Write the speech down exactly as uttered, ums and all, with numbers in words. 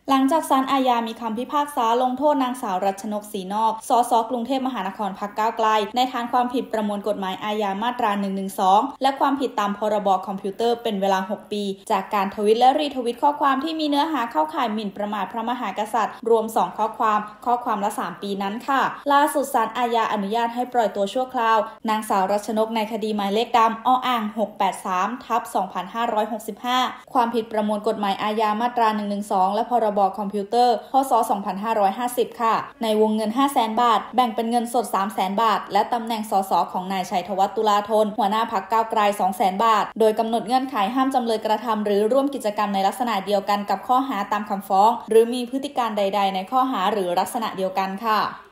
หลังจากศาลอาญามีคำพิพากษาลงโทษนางสาวรัชนกศรีนอก สส กรุงเทพมหานครพรรคก้าวไกลในฐานความผิดประมวลกฎหมายอาญามาตรา หนึ่งหนึ่งสอง และความผิดตามพรบคอมพิวเตอร์เป็นเวลา หก ปี จากการทวิตและรีทวิตข้อความที่มีเนื้อหาเข้าข่ายหมิ่นประมาทพระมหากษัตริย์รวม สอง ข้อความ ข้อความละ สาม ปีนั้นค่ะล่าสุดศาลอาญาอนุญาตให้ปล่อยตัวชั่วคราว นางสาวรัชนกในคดีหมายเลขดำ ออ่าง หก แปด สาม ทับ สองพันห้าร้อยหกสิบห้า ความผิดประมวลกฎหมายอาญามาตรา หนึ่งหนึ่งสอง และพรบคอมพิวเตอร์พ.ศ. สองพันห้าร้อยห้าสิบ ค่ะในวงเงิน ห้าแสน บาทแบ่งเป็นเงินสด สามแสน บาทและตำแหน่งสสของนายชัยธวัฒน์ตุลาธนหัวหน้าพรรคก้าวไกล สองแสน บาทโดยกำหนดเงื่อนไขห้ามจำเลยกระทำหรือร่วมกิจกรรมในลักษณะเดียวกันกับข้อหาตามคำฟ้องหรือมีพฤติการใดๆในข้อหาหรือลักษณะเดียวกันค่ะ